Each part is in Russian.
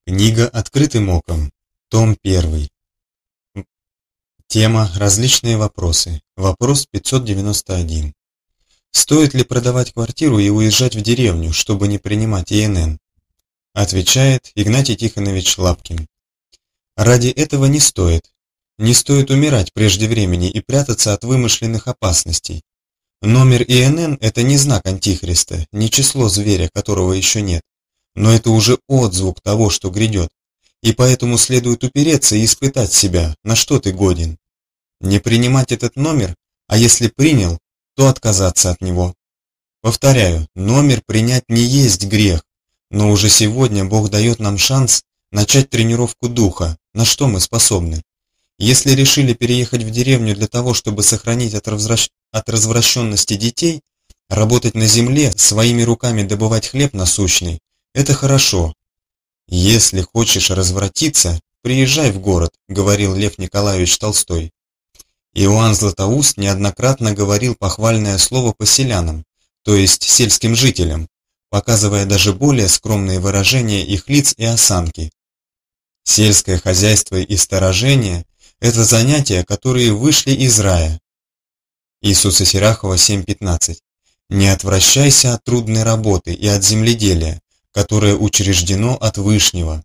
Книга «Открытым оком», том 1. Тема «Различные вопросы». Вопрос 591. Стоит ли продавать квартиру и уезжать в деревню, чтобы не принимать ИНН? Отвечает Игнатий Тихонович Лапкин. Ради этого не стоит. Не стоит умирать прежде времени и прятаться от вымышленных опасностей. Номер ИНН – это не знак Антихриста, не число зверя, которого еще нет. Но это уже отзвук того, что грядет, и поэтому следует упереться и испытать себя, на что ты годен. Не принимать этот номер, а если принял, то отказаться от него. Повторяю, номер принять не есть грех, но уже сегодня Бог дает нам шанс начать тренировку духа, на что мы способны. Если решили переехать в деревню для того, чтобы сохранить от развращенности детей, работать на земле, своими руками добывать хлеб насущный, это хорошо. Если хочешь развратиться, приезжай в город, говорил Лев Николаевич Толстой. Иоанн Златоуст неоднократно говорил похвальное слово поселянам, то есть сельским жителям, показывая даже более скромные выражения их лиц и осанки. Сельское хозяйство и сторожение – это занятия, которые вышли из рая. Иисуса Сирахова 7:15. Не отвращайся от трудной работы и от земледелия, которое учреждено от Вышнего.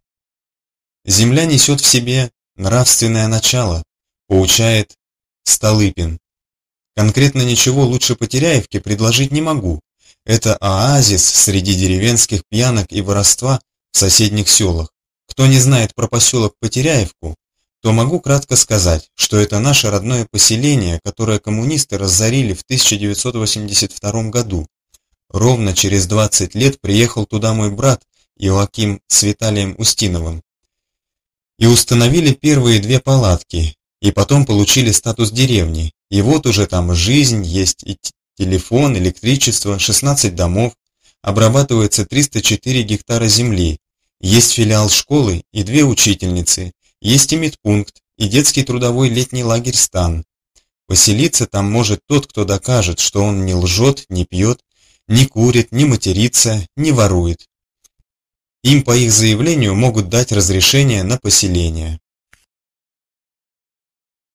Земля несет в себе нравственное начало, поучает Столыпин. Конкретно ничего лучше Потеряевки предложить не могу. Это оазис среди деревенских пьянок и воровства в соседних селах. Кто не знает про поселок Потеряевку, то могу кратко сказать, что это наше родное поселение, которое коммунисты разорили в 1982 году. Ровно через 20 лет приехал туда мой брат Иоаким с Виталием Устиновым. И установили первые 2 палатки, и потом получили статус деревни. И вот уже там жизнь, есть и телефон, электричество, 16 домов, обрабатывается 304 гектара земли, есть филиал школы и 2 учительницы, есть и медпункт, и детский трудовой летний лагерь «Стан». Поселиться там может тот, кто докажет, что он не лжет, не пьет, не курит, не матерится, не ворует. Им по их заявлению могут дать разрешение на поселение.